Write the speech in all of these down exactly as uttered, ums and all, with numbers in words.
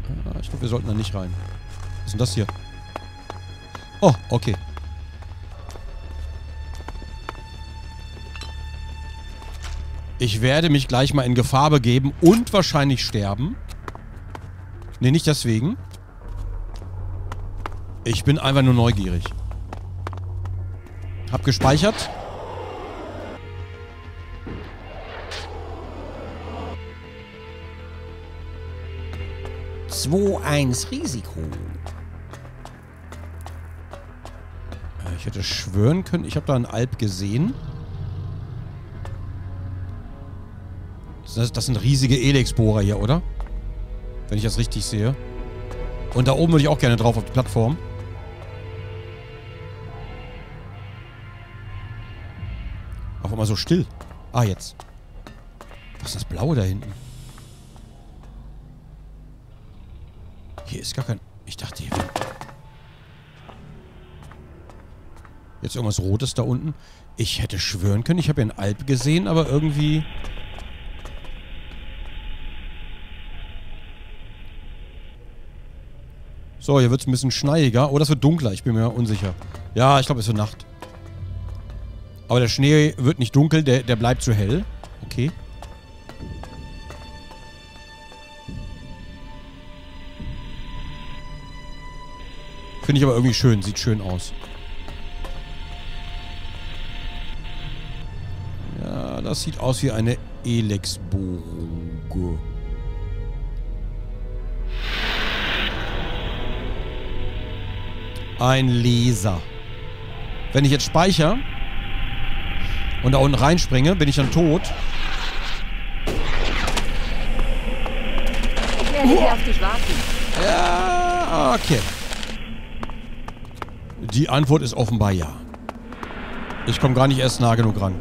Ah, ich glaube, wir sollten da nicht rein. Was ist denn das hier? Oh, okay. Ich werde mich gleich mal in Gefahr begeben und wahrscheinlich sterben. Nee, nicht deswegen. Ich bin einfach nur neugierig. Hab gespeichert. zwei eins Risiko. Ich hätte schwören können, ich habe da einen Alp gesehen. Das, das sind riesige Elex-Bohrer hier, oder? Wenn ich das richtig sehe. Und da oben würde ich auch gerne drauf auf die Plattform. Auf einmal so still. Ah, jetzt. Was ist das Blaue da hinten? Hier ist gar kein... Ich dachte hier... Jetzt irgendwas Rotes da unten. Ich hätte schwören können, ich habe hier einen Alp gesehen, aber irgendwie... So, hier wird es ein bisschen schneiiger. Oh, das wird dunkler. Ich bin mir unsicher. Ja, ich glaube, es wird Nacht. Aber der Schnee wird nicht dunkel. Der, der bleibt zu hell. Okay. Finde ich aber irgendwie schön. Sieht schön aus. Ja, das sieht aus wie eine Elex-Bohrung. Ein Laser. Wenn ich jetzt speichere und da unten reinspringe, bin ich dann tot. Ich werde hier auf dich warten. Ja, okay. Die Antwort ist offenbar ja. Ich komme gar nicht erst nah genug ran.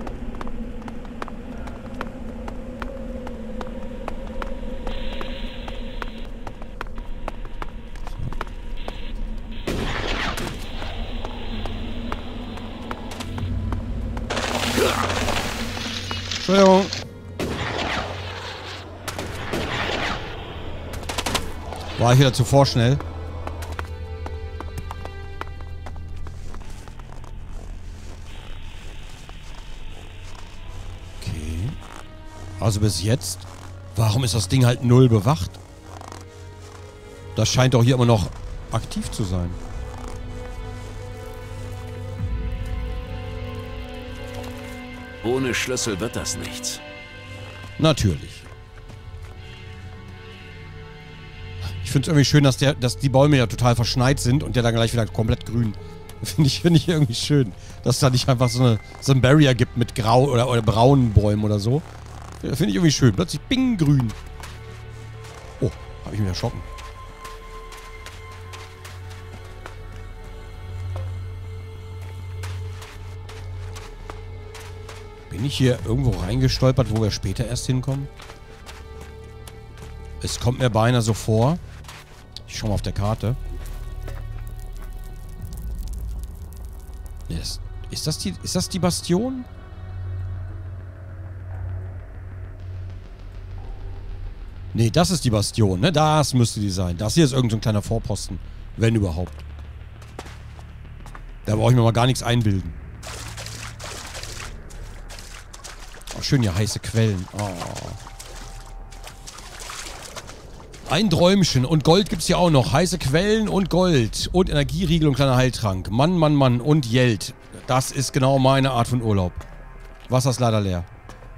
Entschuldigung. War ich wieder zu vorschnell? Okay. Also bis jetzt. Warum ist das Ding halt null bewacht? Das scheint doch hier immer noch aktiv zu sein. Ohne Schlüssel wird das nichts. Natürlich. Ich finde es irgendwie schön, dass, der, dass die Bäume ja total verschneit sind und der dann gleich wieder komplett grün. Finde ich, find ich irgendwie schön. Dass es da nicht einfach so, eine, so ein Barrier gibt mit grau oder, oder braunen Bäumen oder so. Finde ich irgendwie schön. Plötzlich bing, grün. Oh, habe ich mich erschrocken. Bin ich hier irgendwo reingestolpert, wo wir später erst hinkommen? Es kommt mir beinahe so vor. Ich schau mal auf der Karte. Ist, ist, das die, ist das die Bastion? Nee, das ist die Bastion, ne? Das müsste die sein. Das hier ist irgend so ein kleiner Vorposten. Wenn überhaupt. Da brauche ich mir mal gar nichts einbilden. Oh, schön hier heiße Quellen. Oh. Ein Träumchen. Und Gold gibt's hier auch noch. Heiße Quellen und Gold. Und Energieriegel und kleiner Heiltrank. Mann, Mann, Mann. Und Geld. Das ist genau meine Art von Urlaub. Wasser ist leider leer.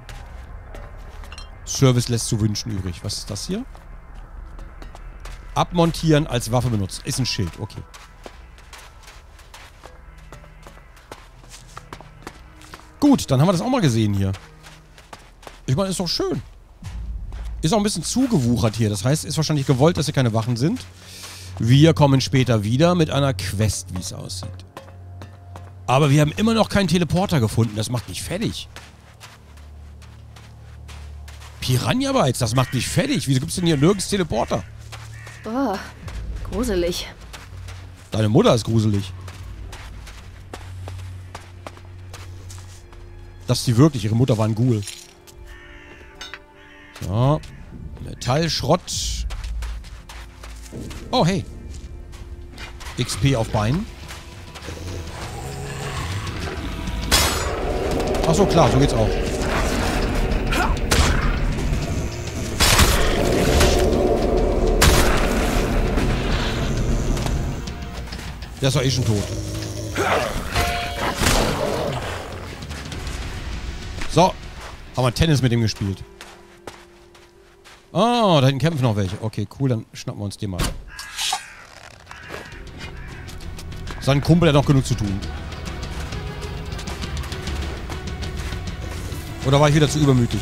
Service lässt zu wünschen übrig. Was ist das hier? Abmontieren als Waffe benutzen. Ist ein Schild. Okay. Gut, dann haben wir das auch mal gesehen hier. Ich meine, ist doch schön. Ist auch ein bisschen zugewuchert hier. Das heißt, ist wahrscheinlich gewollt, dass hier keine Wachen sind. Wir kommen später wieder mit einer Quest, wie es aussieht. Aber wir haben immer noch keinen Teleporter gefunden. Das macht mich fertig. Piranha Bytes, das macht mich fertig. Wieso gibt es denn hier nirgends Teleporter? Boah, gruselig. Deine Mutter ist gruselig. Das ist sie wirklich. Ihre Mutter war ein Ghoul. So. Metallschrott. Oh, hey. X P auf Beinen. Ach so, klar, so geht's auch. Der ist doch eh schon tot. So. Haben wir Tennis mit ihm gespielt. Oh, da hinten kämpfen noch welche. Okay, cool, dann schnappen wir uns den mal. Sein Kumpel hat noch genug zu tun. Oder war ich wieder zu übermütig?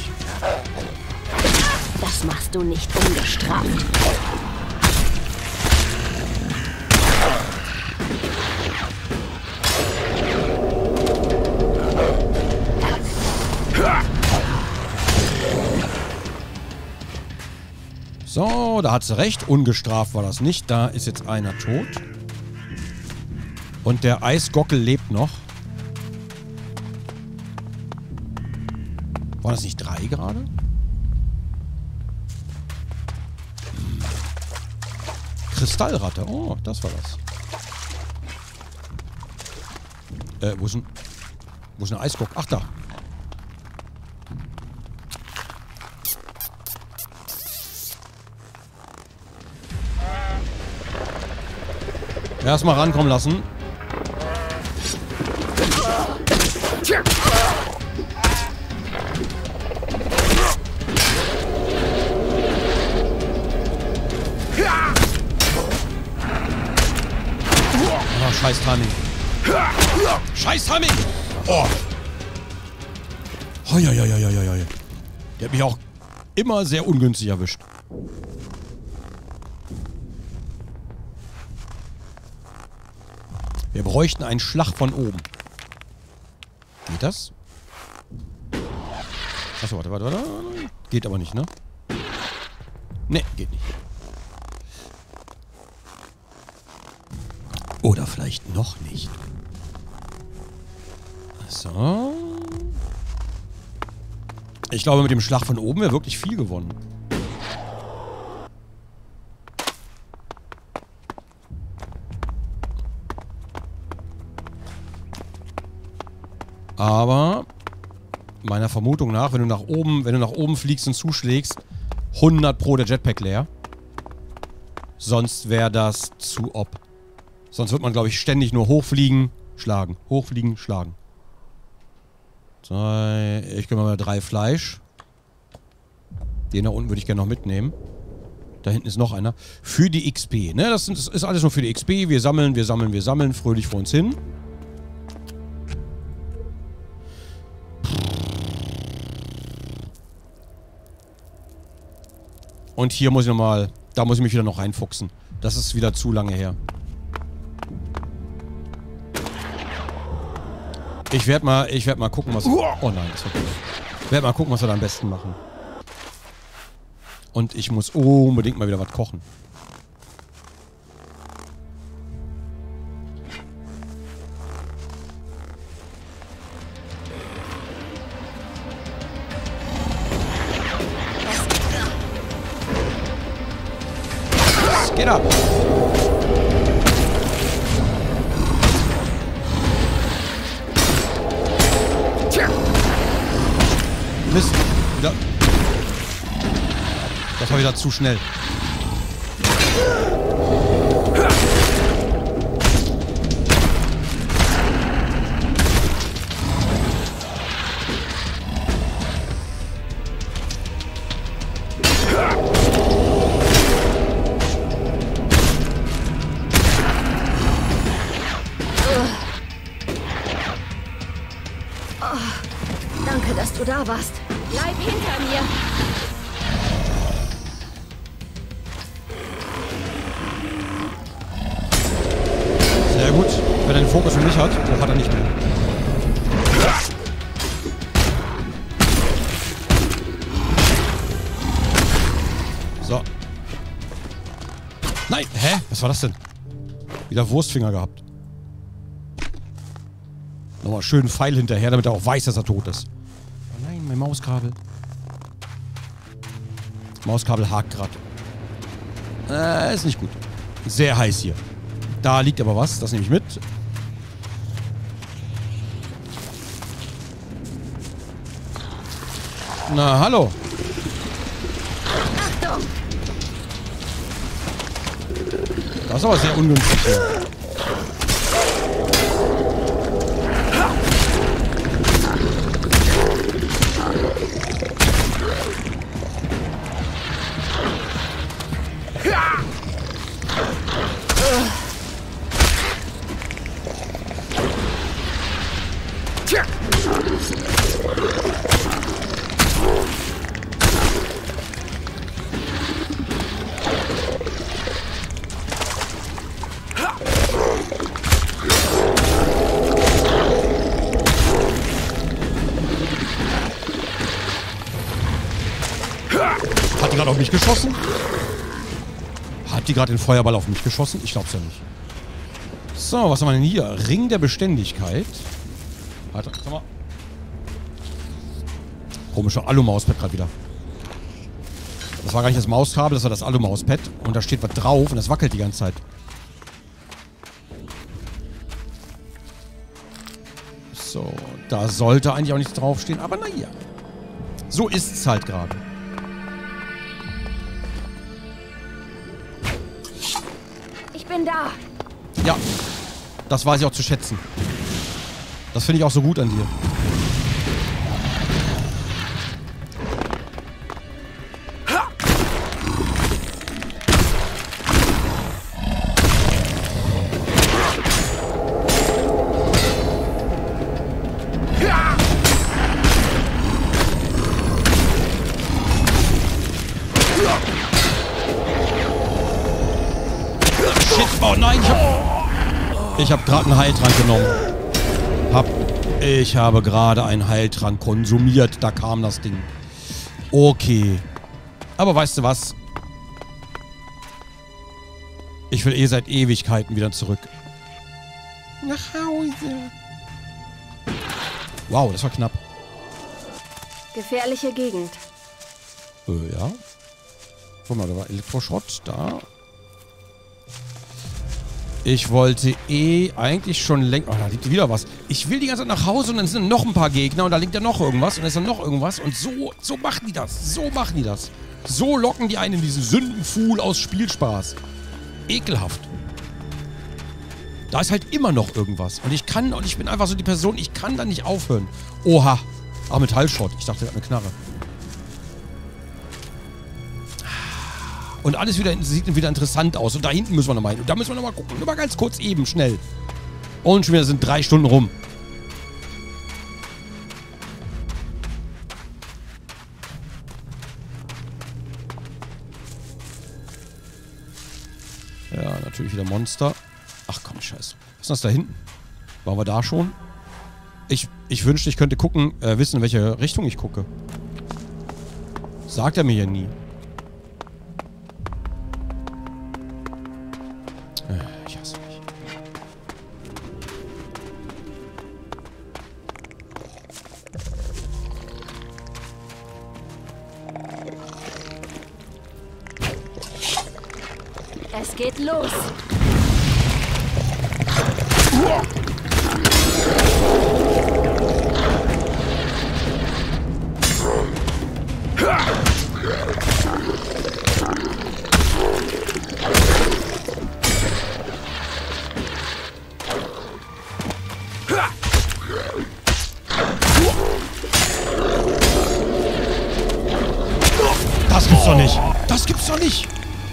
Das machst du nicht ungestraft. So, da hat sie recht. Ungestraft war das nicht. Da ist jetzt einer tot. Und der Eisgockel lebt noch. Waren das nicht drei gerade? Hm. Kristallratte. Oh, das war das. Äh, wo ist ein... Wo ist ein Eisgockel? Ach, da. Erstmal rankommen lassen. Oh, scheiß Timing. Scheiß Timing! Oh. Hoi, hoi, hoi, hoi, hoi. Der hat mich auch immer sehr ungünstig erwischt. Wir bräuchten einen Schlag von oben. Geht das? Achso, warte, warte, warte. Geht aber nicht, ne? Ne, geht nicht. Oder vielleicht noch nicht. So. Ich glaube, mit dem Schlag von oben wäre wirklich viel gewonnen. Aber meiner Vermutung nach, wenn du nach oben, wenn du nach oben fliegst und zuschlägst, hundert pro der Jetpack leer. Sonst wäre das zu ob. Sonst wird man, glaube ich, ständig nur hochfliegen, schlagen. Hochfliegen, schlagen. Zwei, ich gebe mal drei Fleisch. Den da unten würde ich gerne noch mitnehmen. Da hinten ist noch einer. Für die X P, ne? Das ist alles nur für die X P. Wir sammeln, wir sammeln, wir sammeln. Fröhlich vor uns hin. Und hier muss ich nochmal... Da muss ich mich wieder noch reinfuchsen. Das ist wieder zu lange her. Ich werde mal... Ich werde mal gucken, was... Oh nein, das war gut. Ich werde mal gucken, was wir da am besten machen. Und ich muss unbedingt mal wieder was kochen. Get up! Mist. Wieder. Das war wieder zu schnell. Danke, dass du da warst. Bleib hinter mir. Sehr gut. Wenn er den Fokus für mich hat, dann hat er nicht mehr. So. Nein! Hä? Was war das denn? Wieder Wurstfinger gehabt. Nochmal schön einen Pfeil hinterher, damit er auch weiß, dass er tot ist. Oh nein, mein Mauskabel. Mauskabel hakt gerade. Äh, ist nicht gut. Sehr heiß hier. Da liegt aber was. Das nehme ich mit. Na, hallo. Achtung! Das ist aber sehr ungünstig hier. Hat die gerade auf mich geschossen? Hat die gerade den Feuerball auf mich geschossen? Ich glaub's ja nicht. So, was haben wir denn hier? Ring der Beständigkeit. Warte, sag mal. Komische Alu-Mauspad gerade wieder. Das war gar nicht das Mauskabel, das war das Alu-Mauspad. Und da steht was drauf und das wackelt die ganze Zeit. So, da sollte eigentlich auch nichts draufstehen, aber naja. So ist es halt gerade. Ich bin da. Ja, das weiß ich auch zu schätzen. Das finde ich auch so gut an dir. Oh nein, ich hab, ich hab gerade einen Heiltrank genommen. Hab, ich habe gerade einen Heiltrank konsumiert. Da kam das Ding. Okay. Aber weißt du was? Ich will eh seit Ewigkeiten wieder zurück. Nach Hause. Wow, das war knapp. Gefährliche Gegend. Äh, ja. Guck mal, da war Elektroschrott. Da. Ich wollte eh eigentlich schon länger... Oh, da liegt wieder was. Ich will die ganze Zeit nach Hause und dann sind noch ein paar Gegner und da liegt ja noch irgendwas und da ist dann noch irgendwas. Und so, so machen die das. So machen die das. So locken die einen in diesen Sündenpfuhl aus Spielspaß. Ekelhaft. Da ist halt immer noch irgendwas. Und ich kann... Und ich bin einfach so die Person, ich kann da nicht aufhören. Oha. Ah, Metallschrott. Ich dachte, er hat eine Knarre. Und alles wieder, sieht wieder interessant aus. Und da hinten müssen wir nochmal hin. Und da müssen wir nochmal gucken. Nur mal ganz kurz eben, schnell. Und schon wieder sind drei Stunden rum. Ja, natürlich wieder Monster. Ach komm, scheiße. Was ist das da hinten? Waren wir da schon? Ich, ich wünschte, ich könnte gucken, äh, wissen, in welche Richtung ich gucke. Sagt er mir ja nie. Ich hasse mich. Es geht los. Das gibt's doch nicht. Das gibt's doch nicht.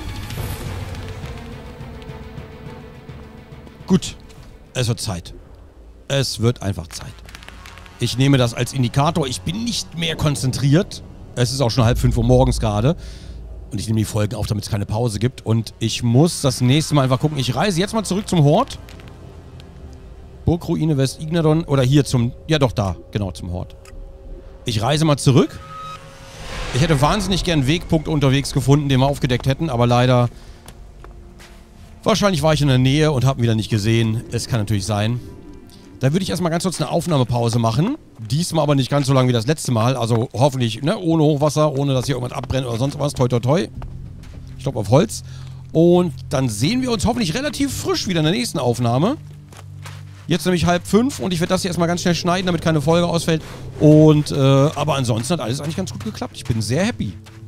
Gut. Es wird Zeit. Es wird einfach Zeit. Ich nehme das als Indikator. Ich bin nicht mehr konzentriert. Es ist auch schon halb fünf Uhr morgens gerade. Und ich nehme die Folgen auf, damit es keine Pause gibt. Und ich muss das nächste Mal einfach gucken. Ich reise jetzt mal zurück zum Hort. Burgruine West Ignadon. Oder hier zum... Ja doch, da. Genau, zum Hort. Ich reise mal zurück. Ich hätte wahnsinnig gern einen Wegpunkt unterwegs gefunden, den wir aufgedeckt hätten. Aber leider... Wahrscheinlich war ich in der Nähe und habe ihn wieder nicht gesehen. Es kann natürlich sein. Da würde ich erstmal ganz kurz eine Aufnahmepause machen. Diesmal aber nicht ganz so lang wie das letzte Mal. Also hoffentlich, ne, ohne Hochwasser, ohne dass hier irgendwas abbrennt oder sonst was. Toi, toi, toi. Ich glaube auf Holz. Und dann sehen wir uns hoffentlich relativ frisch wieder in der nächsten Aufnahme. Jetzt nämlich halb fünf und ich werde das hier erstmal ganz schnell schneiden, damit keine Folge ausfällt. Und, äh, aber ansonsten hat alles eigentlich ganz gut geklappt. Ich bin sehr happy.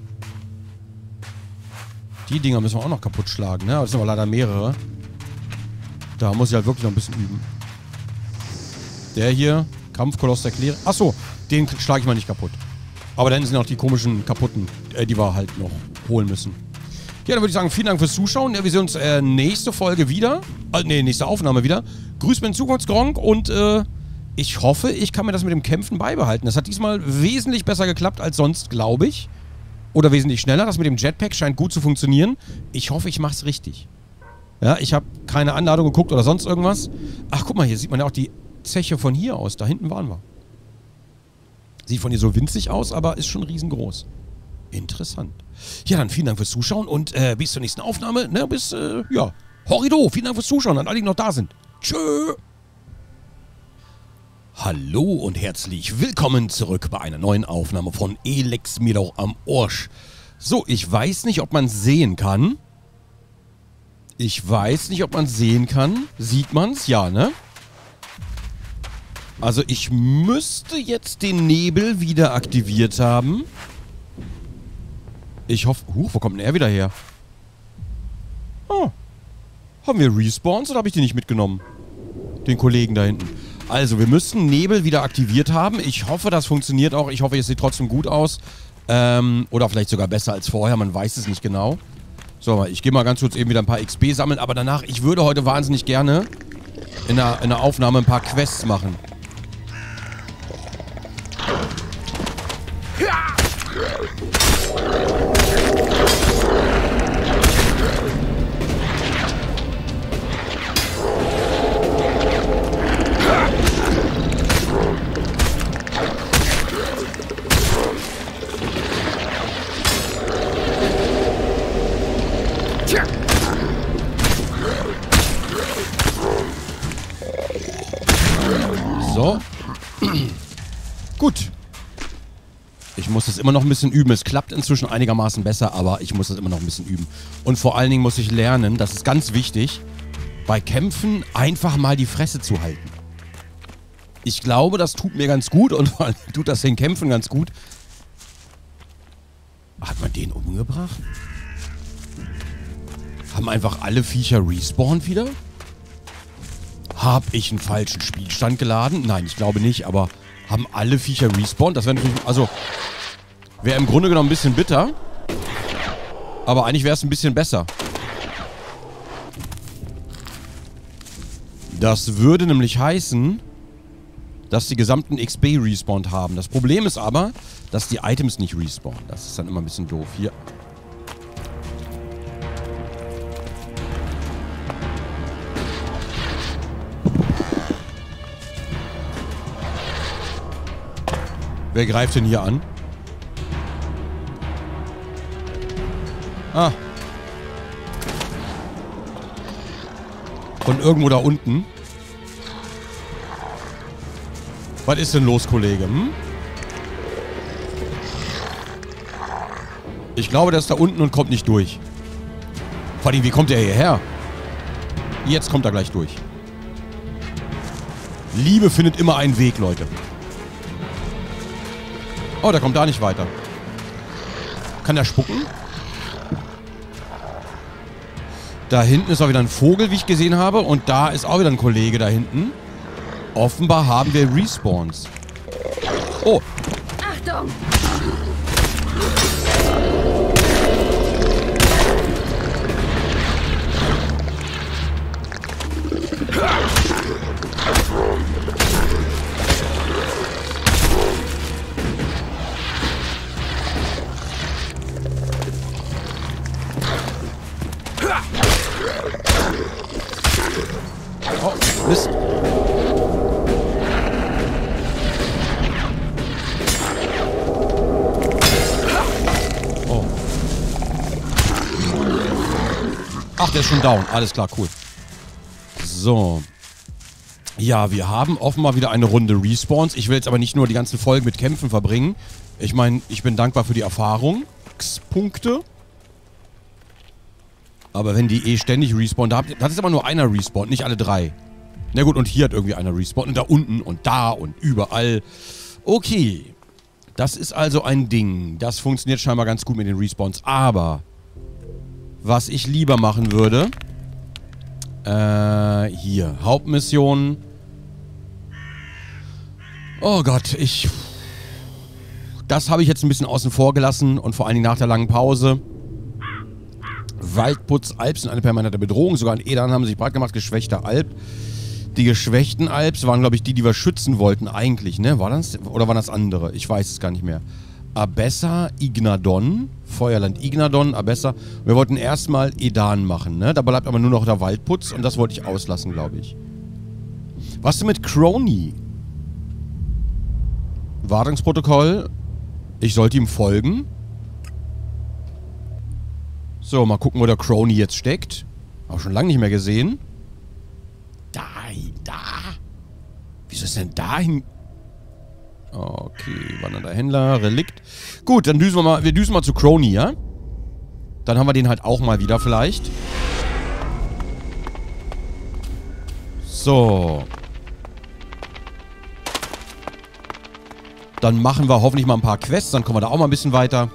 Die Dinger müssen wir auch noch kaputt schlagen, ne? Das sind aber leider mehrere. Da muss ich halt wirklich noch ein bisschen üben. Der hier, Kampfkoloss der Klärer. Achso, den schlage ich mal nicht kaputt. Aber dann sind auch die komischen kaputten, äh, die wir halt noch holen müssen. Ja, dann würde ich sagen, vielen Dank fürs Zuschauen. Ja, wir sehen uns äh, nächste Folge wieder. Äh, nee, nächste Aufnahme wieder. Grüß mir in Zukunft, Gronk. Und äh, ich hoffe, ich kann mir das mit dem Kämpfen beibehalten. Das hat diesmal wesentlich besser geklappt als sonst, glaube ich. Oder wesentlich schneller. Das mit dem Jetpack scheint gut zu funktionieren. Ich hoffe, ich mache es richtig. Ja, ich habe keine Anladung geguckt oder sonst irgendwas. Ach, guck mal, hier sieht man ja auch die Zeche von hier aus. Da hinten waren wir. Sieht von hier so winzig aus, aber ist schon riesengroß. Interessant. Ja, dann vielen Dank fürs Zuschauen und äh, bis zur nächsten Aufnahme. Ne, bis, äh, ja, Horrido. Vielen Dank fürs Zuschauen an alle, die noch da sind. Tschö. Hallo und herzlich willkommen zurück bei einer neuen Aufnahme von Elex mir doch am Arsch. So, ich weiß nicht, ob man es sehen kann. Ich weiß nicht, ob man es sehen kann. Sieht man es? Ja, ne? Also ich müsste jetzt den Nebel wieder aktiviert haben. Ich hoffe... Huch, wo kommt denn er wieder her? Oh. Haben wir Respawns oder habe ich den nicht mitgenommen? Den Kollegen da hinten. Also, wir müssen Nebel wieder aktiviert haben. Ich hoffe, das funktioniert auch. Ich hoffe, es sieht trotzdem gut aus. Ähm, oder vielleicht sogar besser als vorher. Man weiß es nicht genau. So, ich gehe mal ganz kurz eben wieder ein paar X P sammeln. Aber danach, ich würde heute wahnsinnig gerne in der, in der Aufnahme ein paar Quests machen. So. Gut. Ich muss es immer noch ein bisschen üben. Es klappt inzwischen einigermaßen besser, aber ich muss es immer noch ein bisschen üben. Und vor allen Dingen muss ich lernen, das ist ganz wichtig, bei Kämpfen einfach mal die Fresse zu halten. Ich glaube, das tut mir ganz gut und vor allem tut das den Kämpfen ganz gut. Hat man den umgebracht? Haben einfach alle Viecher respawned wieder? Hab ich einen falschen Spielstand geladen? Nein, ich glaube nicht, aber haben alle Viecher respawned? Das wäre natürlich, also, wäre im Grunde genommen ein bisschen bitter. Aber eigentlich wäre es ein bisschen besser. Das würde nämlich heißen, dass die gesamten X P respawned haben. Das Problem ist aber, dass die Items nicht respawnen. Das ist dann immer ein bisschen doof. Hier. Wer greift denn hier an? Ah. Von irgendwo da unten. Was ist denn los, Kollege? Hm? Ich glaube, der ist da unten und kommt nicht durch. Vor allem, wie kommt der hierher? Jetzt kommt er gleich durch. Liebe findet immer einen Weg, Leute. Oh, der kommt da nicht weiter. Kann der spucken? Da hinten ist auch wieder ein Vogel, wie ich gesehen habe. Und da ist auch wieder ein Kollege da hinten. Offenbar haben wir Respawns. Oh. Achtung! Oh, Mist. Oh. Ach, der ist schon down. Alles klar, cool. So. Ja, wir haben offenbar wieder eine Runde Respawns. Ich will jetzt aber nicht nur die ganzen Folgen mit Kämpfen verbringen. Ich meine, ich bin dankbar für die Erfahrung. X Punkte. Aber wenn die eh ständig respawnen, da hat es aber nur einer respawnt, nicht alle drei. Na gut, und hier hat irgendwie einer respawnt. Und da unten und da und überall. Okay. Das ist also ein Ding. Das funktioniert scheinbar ganz gut mit den Respawns. Aber was ich lieber machen würde... Äh, hier. Hauptmission. Oh Gott, ich... Das habe ich jetzt ein bisschen außen vor gelassen. Und vor allen Dingen nach der langen Pause... Waldputz, Alps sind eine permanente Bedrohung. Sogar in Edan haben sich breit gemacht. Geschwächter Alp. Die geschwächten Alps waren, glaube ich, die, die wir schützen wollten eigentlich, ne? War das? Oder waren das andere? Ich weiß es gar nicht mehr. Abessa, Ignadon. Feuerland Ignadon, Abessa. Wir wollten erstmal Edan machen, ne? Da bleibt aber nur noch der Waldputz und das wollte ich auslassen, glaube ich. Was denn mit Crony? Wartungsprotokoll. Ich sollte ihm folgen. So, mal gucken, wo der Crony jetzt steckt. Auch schon lange nicht mehr gesehen. Da, da. Wieso ist denn dahin? Okay, wandernder Händler, Relikt. Gut, dann düsen wir mal, wir düsen mal zu Crony, ja? Dann haben wir den halt auch mal wieder vielleicht. So. Dann machen wir hoffentlich mal ein paar Quests, dann kommen wir da auch mal ein bisschen weiter.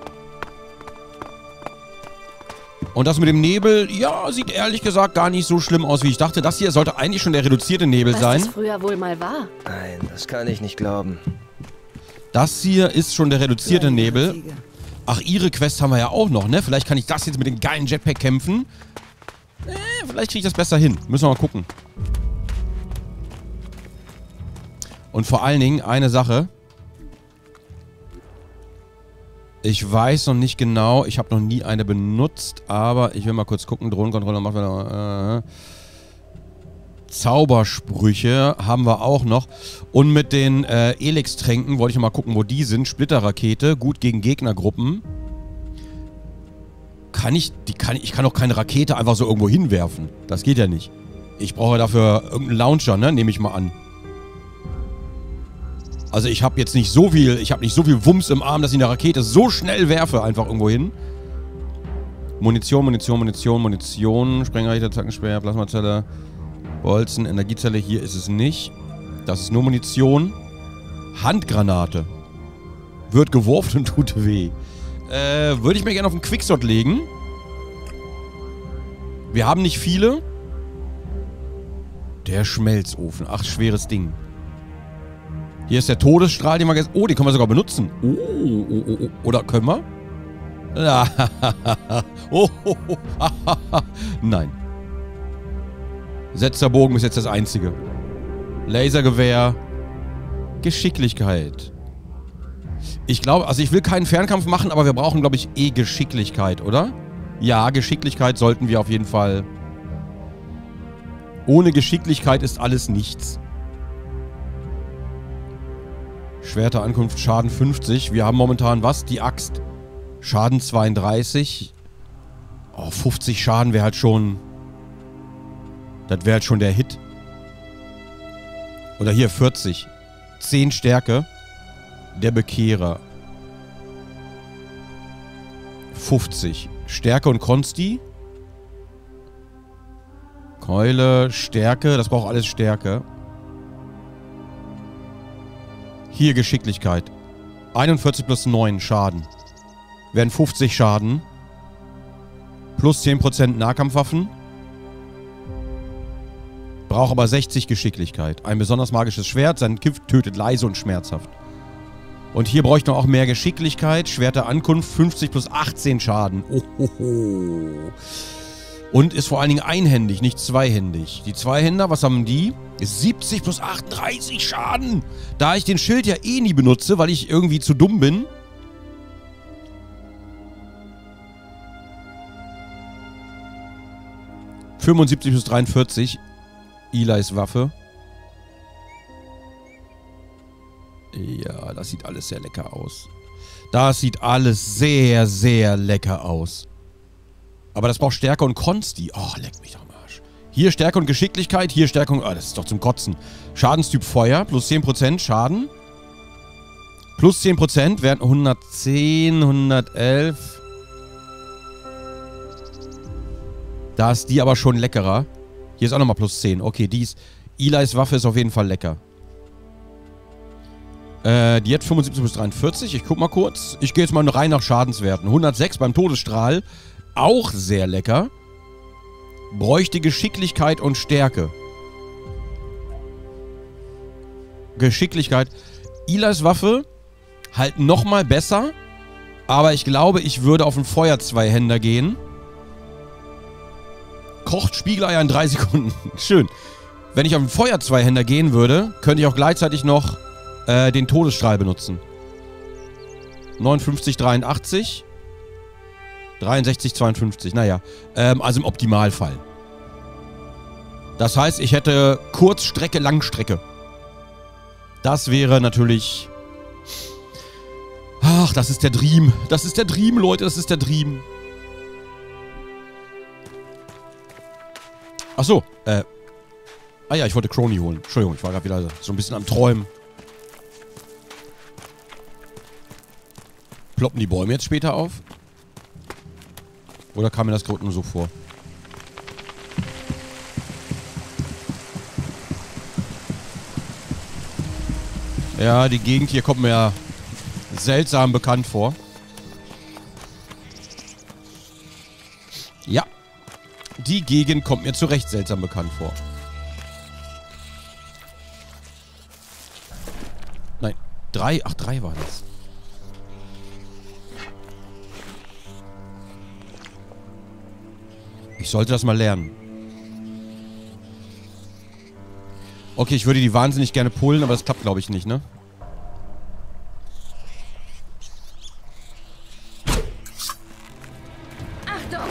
Und das mit dem Nebel, ja, sieht ehrlich gesagt gar nicht so schlimm aus, wie ich dachte. Das hier sollte eigentlich schon der reduzierte Nebel sein. Was das früher wohl mal war. Nein, das kann ich nicht glauben. Das hier ist schon der reduzierte Nebel. Ach, ihre Quest haben wir ja auch noch, ne? Vielleicht kann ich das jetzt mit dem geilen Jetpack kämpfen. Äh, vielleicht kriege ich das besser hin. Müssen wir mal gucken. Und vor allen Dingen eine Sache. Ich weiß noch nicht genau, ich habe noch nie eine benutzt, aber ich will mal kurz gucken. Drohnenkontrolle macht wir äh, Zaubersprüche haben wir auch noch. Und mit den äh, Elix-Tränken wollte ich mal gucken, wo die sind. Splitterrakete, gut gegen Gegnergruppen. Kann ich, die kann, ich kann auch keine Rakete einfach so irgendwo hinwerfen. Das geht ja nicht. Ich brauche dafür irgendeinen Launcher, ne? Nehme ich mal an. Also ich habe jetzt nicht so viel, ich habe nicht so viel Wumms im Arm, dass ich eine Rakete so schnell werfe, einfach irgendwo hin. Munition, Munition, Munition, Munition, Sprengreicher, Zackensperr, Plasmazelle, Bolzen, Energiezelle, hier ist es nicht. Das ist nur Munition. Handgranate. Wird geworfen und tut weh. Äh, würde ich mir gerne auf den Quicksort legen. Wir haben nicht viele. Der Schmelzofen. Ach, schweres Ding. Hier ist der Todesstrahl, den wir jetzt... Oh, den können wir sogar benutzen. Oh, oh, oh, oh. Oder können wir? Oh, oh, oh. Nein. Setzer Bogen ist jetzt das einzige. Lasergewehr. Geschicklichkeit. Ich glaube, also ich will keinen Fernkampf machen, aber wir brauchen, glaube ich, eh Geschicklichkeit, oder? Ja, Geschicklichkeit sollten wir auf jeden Fall. Ohne Geschicklichkeit ist alles nichts. Schwerter Ankunft, Schaden fünfzig. Wir haben momentan was? Die Axt. Schaden zweiunddreißig. Oh, fünfzig Schaden wäre halt schon... Das wäre halt schon der Hit. Oder hier vierzig. zehn Stärke. Der Bekehrer. fünfzig. Stärke und Konsti. Keule, Stärke. Das braucht alles Stärke. Hier Geschicklichkeit. einundvierzig plus neun Schaden. Wären fünfzig Schaden. Plus zehn Prozent Nahkampfwaffen. Braucht aber sechzig Geschicklichkeit. Ein besonders magisches Schwert. Sein Gift tötet leise und schmerzhaft. Und hier bräuchte man auch mehr Geschicklichkeit. Schwerter Ankunft. fünfzig plus achtzehn Schaden. Ohoho. Und ist vor allen Dingen einhändig, nicht zweihändig. Die Zweihänder, was haben die? Ist siebzig plus achtunddreißig Schaden. Da ich den Schild ja eh nie benutze, weil ich irgendwie zu dumm bin. fünfundsiebzig plus dreiundvierzig. Eli's Waffe. Ja, das sieht alles sehr lecker aus. Das sieht alles sehr, sehr lecker aus. Aber das braucht Stärke und Konsti. Oh, leck mich doch am Arsch. Hier Stärke und Geschicklichkeit, hier Stärke und... Oh, das ist doch zum Kotzen. Schadenstyp Feuer, plus zehn Prozent Schaden. Plus zehn Prozent wären hundertzehn, hundertelf. Da ist die aber schon leckerer. Hier ist auch nochmal plus zehn. Okay, die ist... Eli's Waffe ist auf jeden Fall lecker. Äh, die hat fünfundsiebzig bis dreiundvierzig. Ich guck mal kurz. Ich gehe jetzt mal rein nach Schadenswerten. hundertsechs beim Todesstrahl. Auch sehr lecker. Bräuchte Geschicklichkeit und Stärke. Geschicklichkeit. Eli's Waffe halt nochmal besser. Aber ich glaube, ich würde auf einen Feuerzweihänder gehen. Kocht Spiegeleier in drei Sekunden. Schön. Wenn ich auf einen Feuerzweihänder gehen würde, könnte ich auch gleichzeitig noch äh, den Todesstrahl benutzen. neunundfünfzig, dreiundachtzig. dreiundsechzig, zweiundfünfzig. Naja, ähm, also im Optimalfall. Das heißt, ich hätte Kurzstrecke, Langstrecke. Das wäre natürlich... Ach, das ist der Dream. Das ist der Dream, Leute. Das ist der Dream. Ach so, äh... Ah ja, ich wollte Crony holen. Entschuldigung, ich war gerade wieder so ein bisschen am Träumen. Ploppen die Bäume jetzt später auf? Oder kam mir das gerade nur so vor? Ja, die Gegend hier kommt mir ja seltsam bekannt vor. Ja. Die Gegend kommt mir zu Recht seltsam bekannt vor. Nein. Drei. Ach, drei war das. Ich sollte das mal lernen. Okay, ich würde die wahnsinnig gerne pullen, aber das klappt, glaube ich, nicht, ne? Achtung!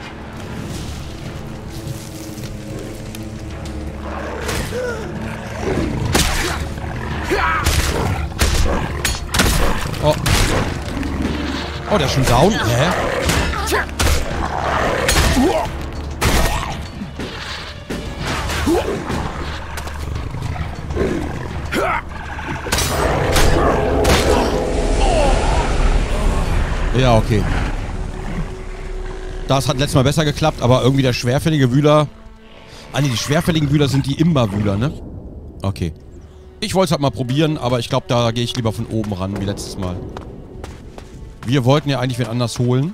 Oh. Oh, der ist schon down. Hä? Ja, okay. Das hat letztes Mal besser geklappt, aber irgendwie der schwerfällige Wühler... Ah ne, die schwerfälligen Wühler sind die Imba-Wühler, ne? Okay. Ich wollte es halt mal probieren, aber ich glaube, da gehe ich lieber von oben ran, wie letztes Mal. Wir wollten ja eigentlich wen anders holen.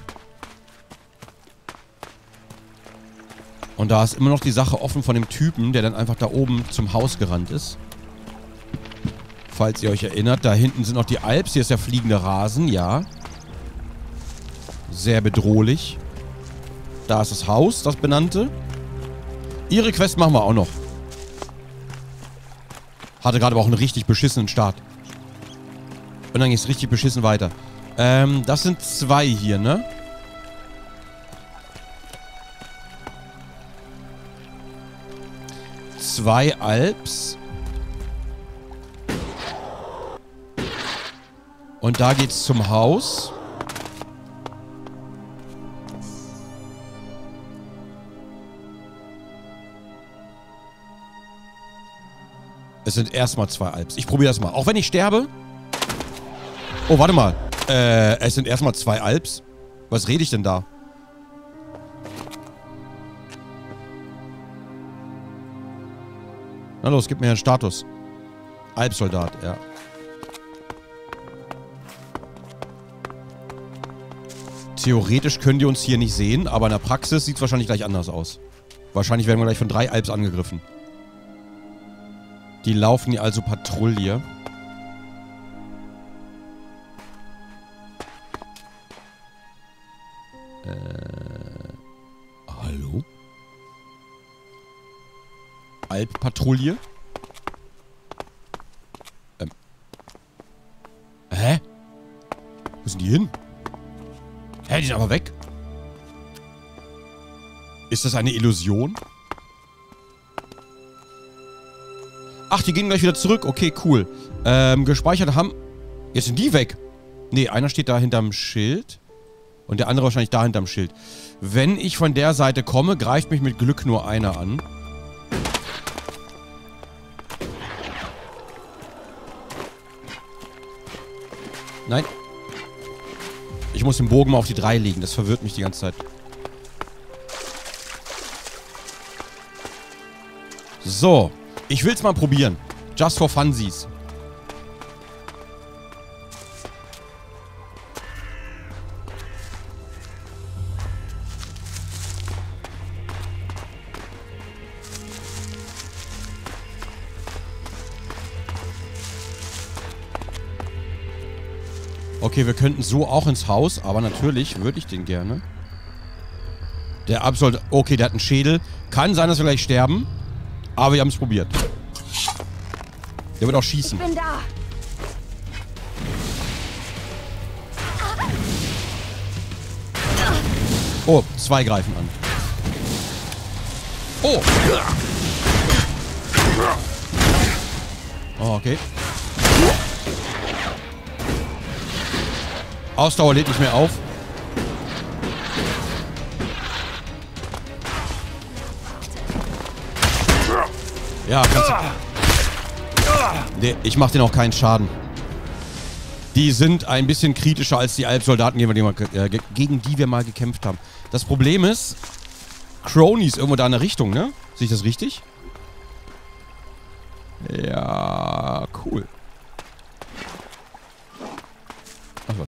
Und da ist immer noch die Sache offen von dem Typen, der dann einfach da oben zum Haus gerannt ist. Falls ihr euch erinnert, da hinten sind noch die Alps. Hier ist der fliegende Rasen, ja. Sehr bedrohlich. Da ist das Haus, das benannte. Ihre Quest machen wir auch noch. Hatte gerade aber auch einen richtig beschissenen Start. Und dann ging es richtig beschissen weiter. Ähm, das sind zwei hier, ne? Zwei Alps. Und da geht's zum Haus. Es sind erstmal zwei Alps. Ich probiere das mal. Auch wenn ich sterbe. Oh, warte mal. Äh, es sind erstmal zwei Alps. Was rede ich denn da? Na los, gib mir einen Status. Alpsoldat, ja. Theoretisch können die uns hier nicht sehen, aber in der Praxis sieht es wahrscheinlich gleich anders aus. Wahrscheinlich werden wir gleich von drei Alps angegriffen. Die laufen hier also Patrouille. Äh. Hallo? Alppatrouille? Ähm. Hä? Wo sind die hin? Hä, die sind aber weg. Ist das eine Illusion? Ach, die gehen gleich wieder zurück. Okay, cool. Ähm, gespeichert haben... Jetzt sind die weg. Nee, einer steht da hinterm Schild. Und der andere wahrscheinlich da hinterm Schild. Wenn ich von der Seite komme, greift mich mit Glück nur einer an. Nein. Ich muss den Bogen mal auf die drei legen. Das verwirrt mich die ganze Zeit. So. Ich will's mal probieren. Just for funsies. Okay, wir könnten so auch ins Haus, aber natürlich würde ich den gerne. Der Absolt... Okay, der hat einen Schädel. Kann sein, dass wir gleich sterben. Aber wir haben es probiert. Der wird auch schießen. Ich bin da. Oh, zwei greifen an. Oh. Oh, okay. Ausdauer lädt nicht mehr auf. Ja, kannst du... Nee, ich mach denen auch keinen Schaden. Die sind ein bisschen kritischer als die Alpsoldaten, gegen die, wir, äh, gegen die wir mal gekämpft haben. Das Problem ist, Crony ist irgendwo da in der Richtung, ne? Sehe ich das richtig? Ja, cool.